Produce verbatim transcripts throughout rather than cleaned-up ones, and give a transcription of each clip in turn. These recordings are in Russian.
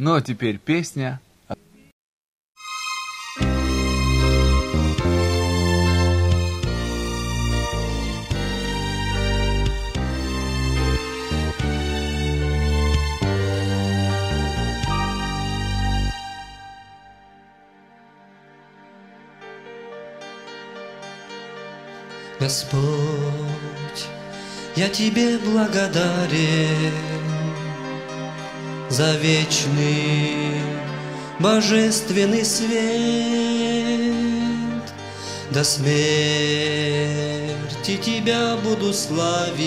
Ну а теперь песня. Господь, я Тебе благодарен за вечный божественный свет. До смерти Тебя буду славить.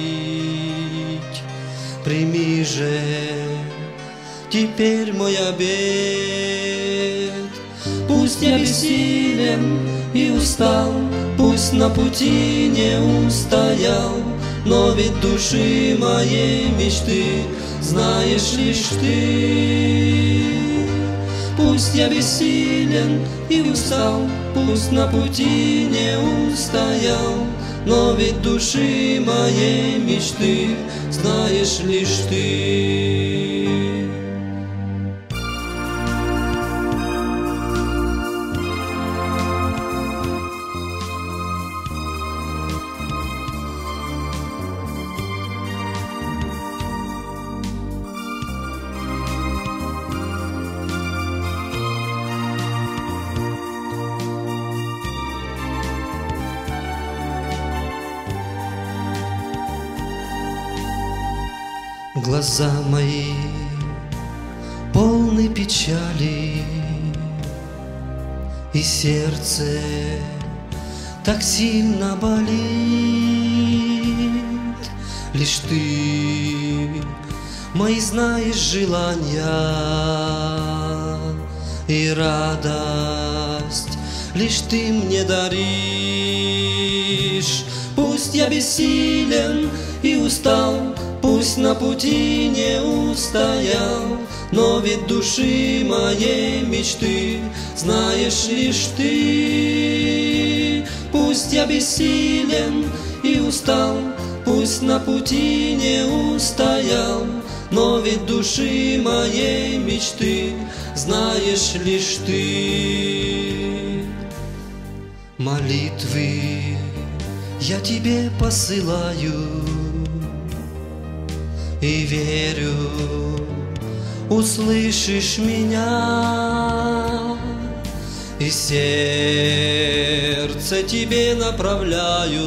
Прими же теперь мой обет. Пусть я бессилен и устал, пусть на пути не устоял, но ведь души моей мечты знаешь лишь Ты. Пусть я бессилен и устал, пусть на пути не устоял, но ведь души моей мечты знаешь лишь Ты. Глаза мои полны печали, и сердце так сильно болит. Лишь Ты мои знаешь желания, и радость лишь Ты мне даришь. Пусть я бессилен и устал, пусть на пути не устоял, но ведь души моей мечты знаешь лишь Ты. Пусть я бессилен и устал, пусть на пути не устоял, но ведь души моей мечты знаешь лишь Ты. Молитвы я Тебе посылаю и верю, услышишь меня, и сердце Тебе направляю.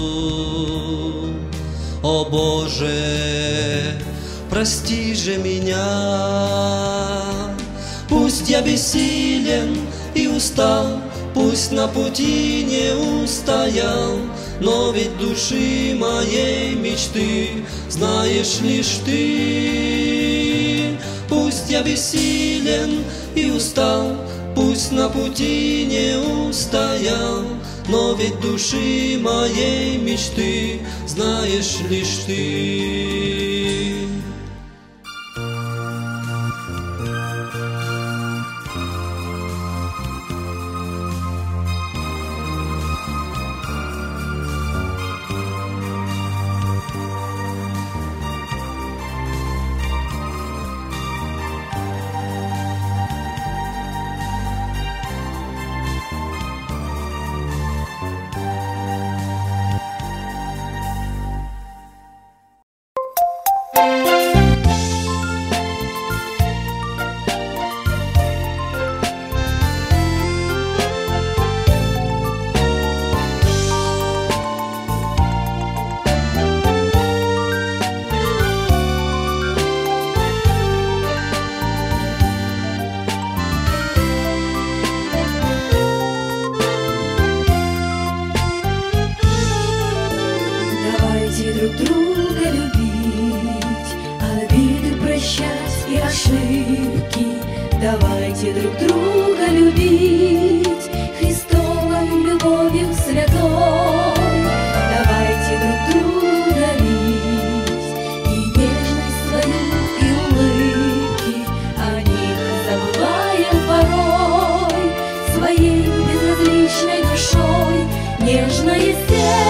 О Боже, прости же меня. Пусть я бессилен и устал, пусть на пути не устоял, но ведь души моей мечты знаешь лишь Ты. Пусть я бессилен и устал, пусть на пути не устоял, но ведь души моей мечты знаешь лишь Ты. Давайте друг друга любить Христовой любовью святой. Давайте друг друга дарить и нежность свою, и улыбки. О них забываем порой своей безразличной душой. Нежное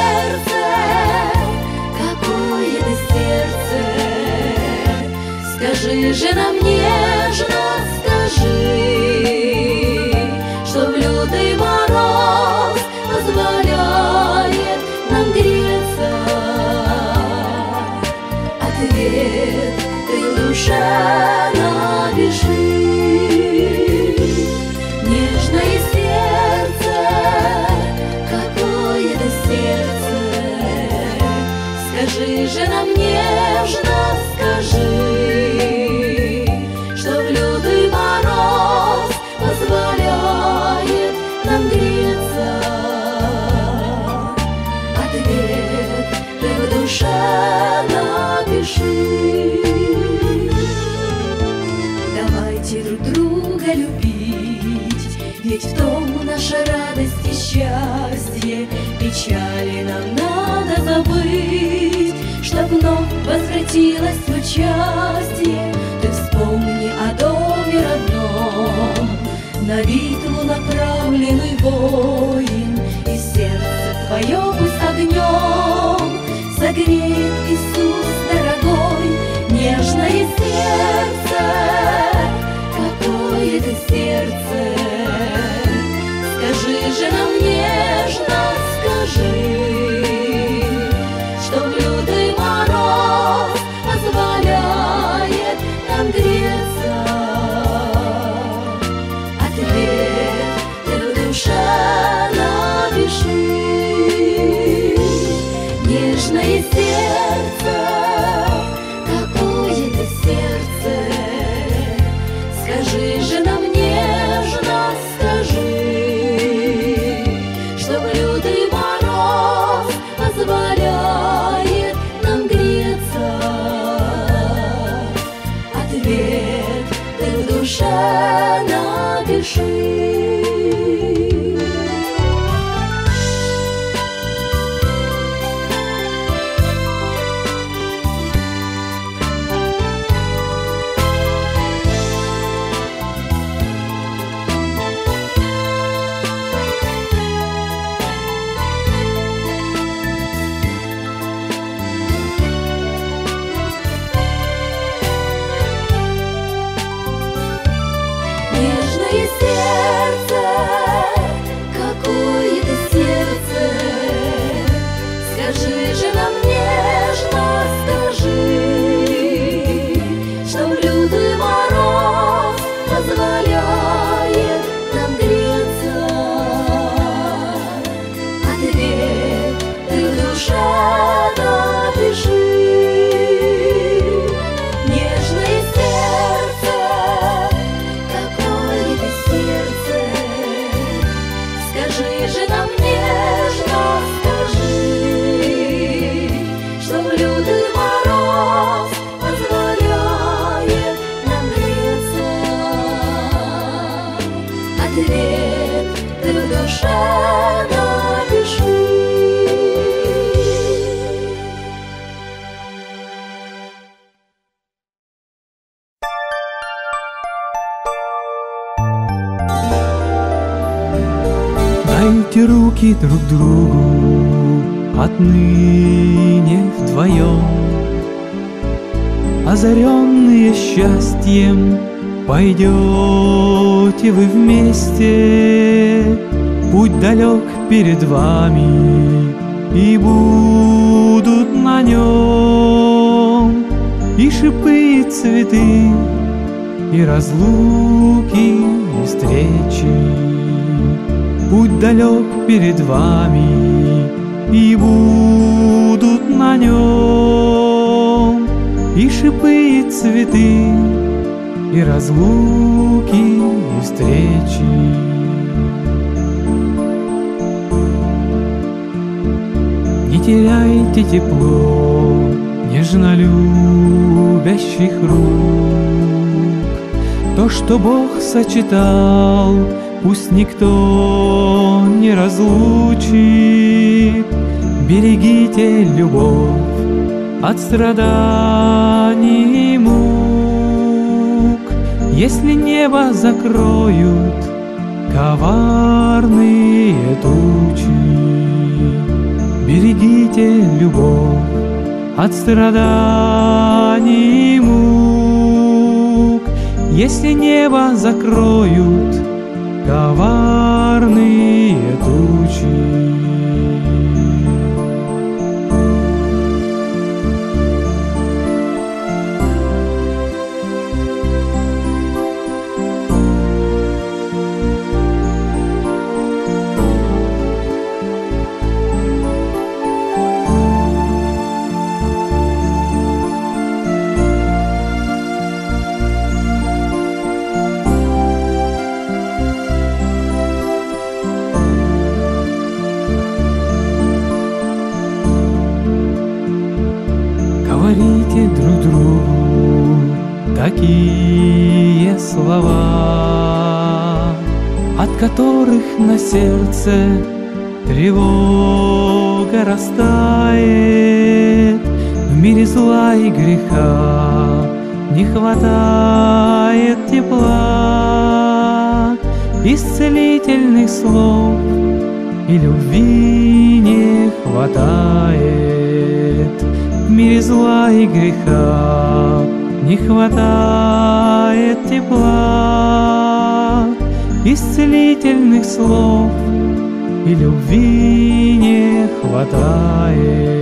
сердце, какое ты сердце, скажи. Скажи же нам нежно, скажи, что в лютый мороз позволяет нам греться. Ответ ты в душе напиши. Нежное сердце, какое-то сердце, скажи же нам нежно, скажи, что в лютый мороз позволяет нам греться. Ответ ты в душе напиши. Давайте друг друга любить, ведь в том наша радость и счастье. Печали нам надо забыть, чтоб вновь возвратилась в участие. Ты вспомни о доме родном, на битву направленный воин, и сердце твое пусть огнем согреет Иисус дорогой. Нежное сердце, какое-то сердце, скажи же нам нежно, скажи, что в лютый мороз позволяет нам греться. Ответ ты в душе напиши. Нежное сердце, какое-то сердце, скажи же нам нежно, скажи, что в лютый мороз позволяет нам греться. Ответ ты в душе напиши. Нежное сердце, какое-то сердце, скажи же нам нежно, скажи, что в лютый мороз позволяет нам греться. Ответ ты в душе напиши. Нежное сердце, скажи же нам нежно, скажи, что в лютый мороз позволяет нам греться. Ответ ты в душе напиши. Дайте руки друг другу, отныне вдвоем, озаренные счастьем, пойдете вы вместе. Путь далек перед вами, и будут на нем и шипы, и цветы, и разлуки, и встречи. Путь далек перед вами, и будут на нем и шипы, и цветы, и разлуки, и встречи. Не теряйте тепло нежно любящих рук. То, что Бог сочетал, пусть никто не разлучит. Берегите любовь от страданий и мук. Если небо закроют коварные тучи, берегите любовь от страданий и мук. если небо закроют коварные тучи. Говорите друг другу такие слова, от которых на сердце тревога растает. В мире зла и греха не хватает тепла, исцелительных слов и любви не хватает. В мире зла и греха не хватает тепла, исцелительных слов и любви не хватает.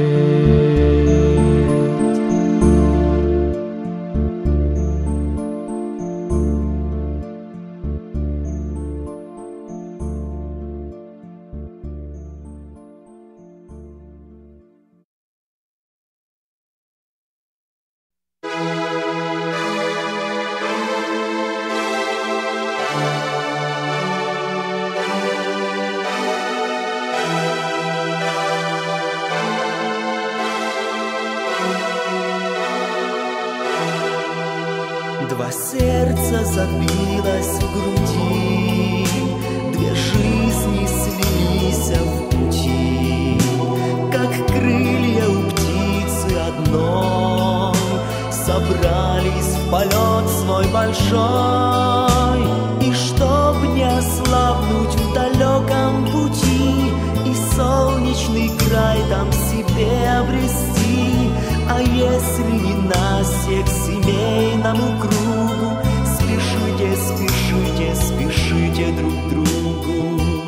Два сердца забилось в груди, две жизни слились в пути, как крылья у птицы одной, собрались в полет свой большой. И чтоб не ослабнуть в далеком пути, и солнечный край там себе обрести, а если ненастье к семейному кругу, спешите, спешите, спешите друг к другу.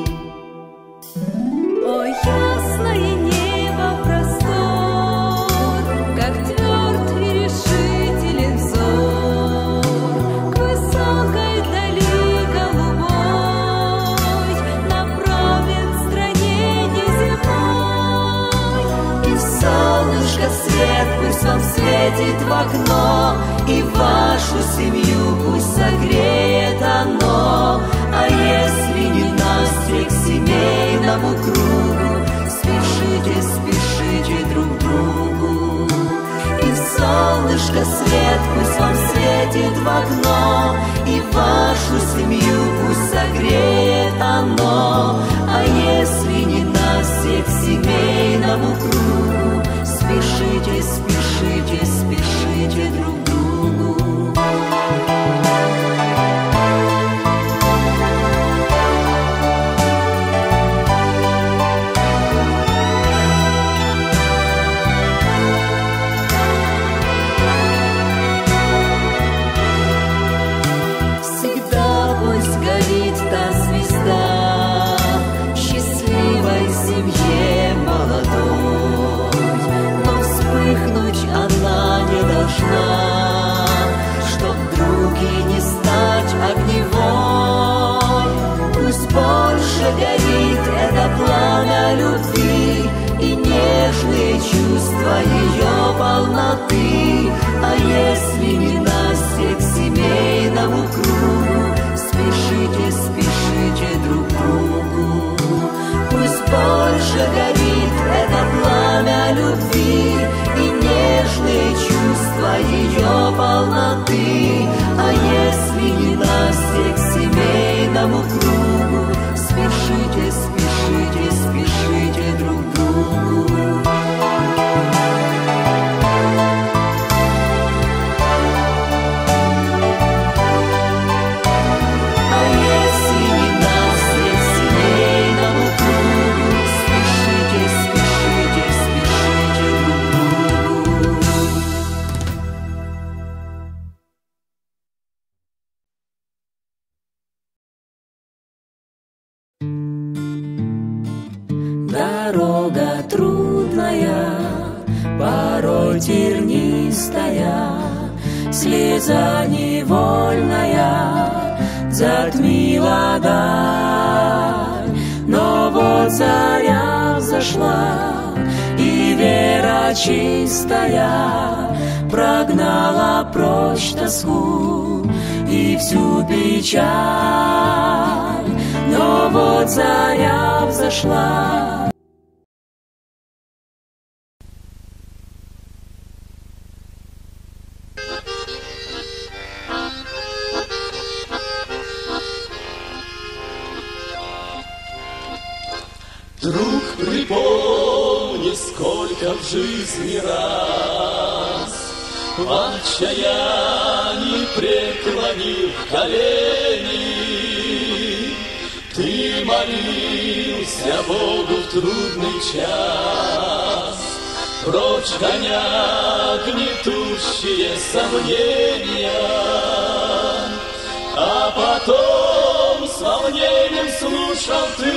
Ой, ясное небо простор, как тверд и решителен взор, к высокой дали голубой направлен стране неземной. И солнышко свет пусть вам светит в окно, и вашу семью пусть согреет оно. А если ненастье к семейному кругу, спешите, спешите друг к другу. И солнышко свет пусть вам светит в окно, и вашу семью пусть согреет оно. А если ненастье к семейному кругу, спешите, спешите, спешите друг к другу. Всегда пусть горит та звезда счастливой семье молодой, но вспыхнуть она не должна, чтоб вдруг и не стать огневой. Пусть больше горит это пламя любви и нежные чувства ее полноты. А если ненастье к семейному кругу, спешите, спешите друг к другу. Пусть больше горит это пламя любви и нежные чувства ее полноты. А если ненастье к семейному кругу, спешите, спешите, спешите друг к другу. что тернистая слеза невольная затмила даль, но вот заря взошла, и вера чистая прогнала прочь тоску и всю печаль. Но вот заря взошла. Друг, припомни, сколько в жизни раз в отчаянии преклонив колени, ты молился Богу в трудный час, прочь гоня гнетущие сомнения, а потом с волнением слушал ты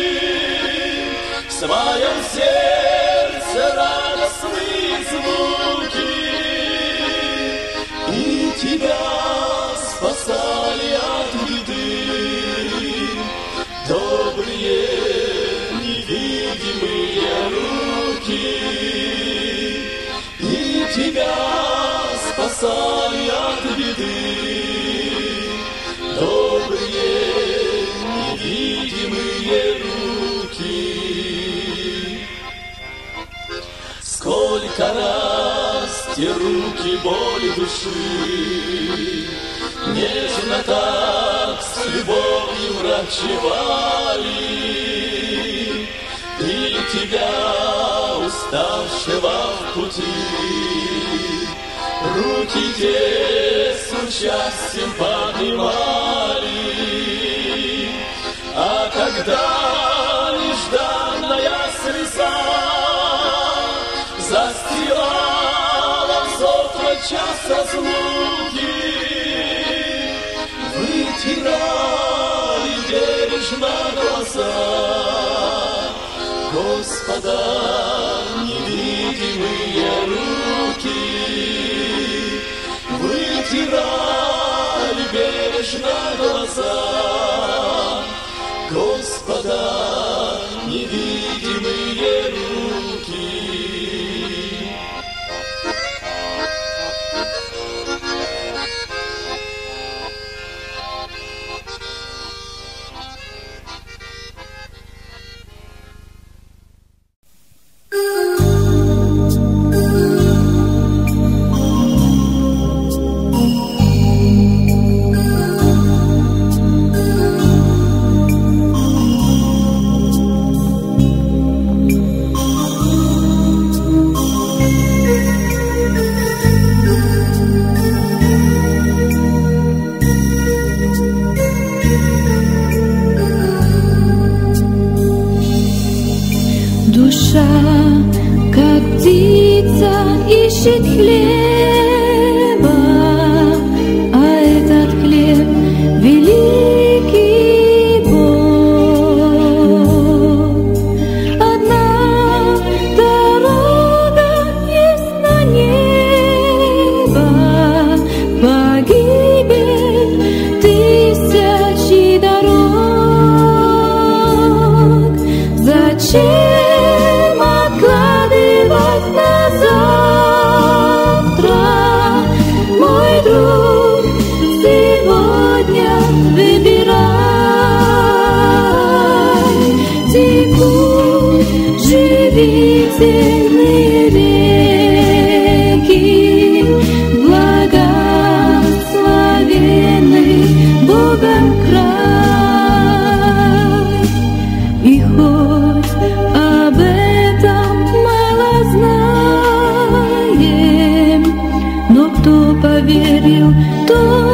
в своем сердце радостные звуки, и тебя спасали от беды добрые невидимые руки, и тебя спасали от беды добрые невидимые руки. Сколько раз те руки боли души нежно так с любовью врачевали, и тебя, уставшего в пути, руки те с участием поднимали. А когда нежданная слеза застилала взор твой час разлуки, вытирали бережно глаза Господа невидимые руки, вытирали бережно глаза Господа невидимые руки. Как птица ищет хлеба, а этот хлеб — великий Бог. Одна дорога есть на небо, погибель тысячи дорог. Зачем живительные реки, благословенный Богом край. И хоть об этом мало знаем, но кто поверил, тот